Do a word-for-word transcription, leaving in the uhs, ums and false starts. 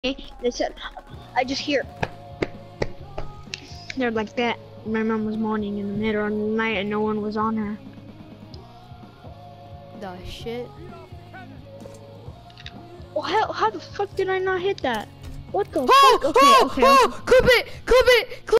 They said, I just hear. They're like that. My mom was moaning in the middle of the night and no one was on her. The shit? Well, how, how the fuck did I not hit that? What the Oh, fuck? Okay, oh, okay, oh, okay. clip it, clip it, clip